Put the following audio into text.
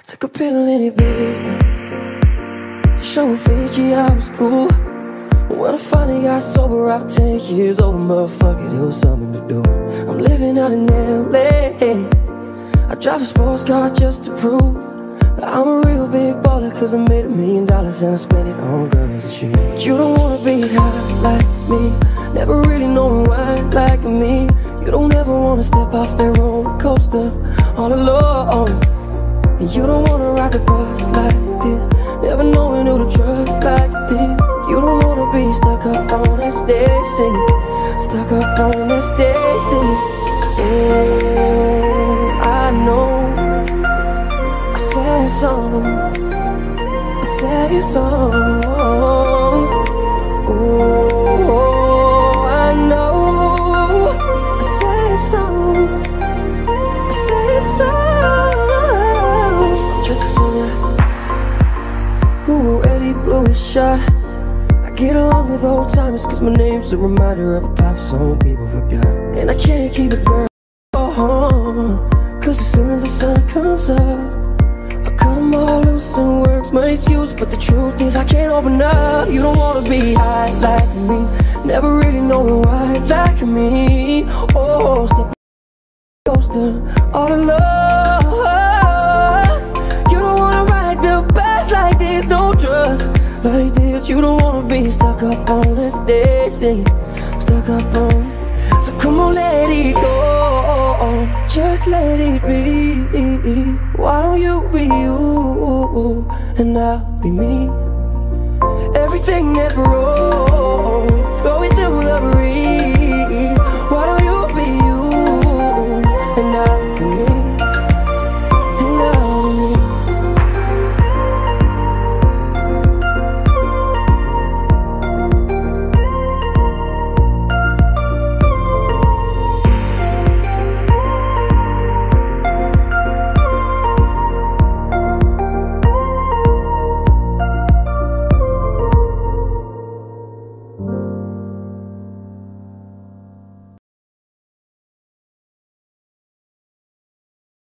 Took a pill in Ibiza to show Fiji I was cool. When I finally got sober, I was 10 years old. Motherfucker, there was something to do. I'm living out in LA. I drive a sports car just to prove that I'm a real big baller, cause I made $1 million and I spent it on girls and shit. But you don't wanna be high like me, never really known why like me. You don't ever wanna step off that roller coaster all alone. And you don't wanna ride the bus like this, never knowing who to trust like this. You don't wanna be stuck up on that stage singing, stuck up on that stage singing. Yeah, I know I sad songs, I sad songs. Oh, I know I sad songs, I sad songs. Just a singer who already blew his shot. I get along with old timers cause my name's a reminder of a pop song people forgot. And I can't keep it, girl, cause as soon as the sun comes up, I cut them all loose and work's my excuse. But the truth is I can't open up. You don't wanna be high like me, never really knowing why like me. Oh, step coaster all alone. You don't wanna ride the bus like this, no drugs like this. You don't wanna be stuck up on that stage singing, stuck up on. So come on, let it go, just let it be. Why don't you be you and I'll be me? Everything that broke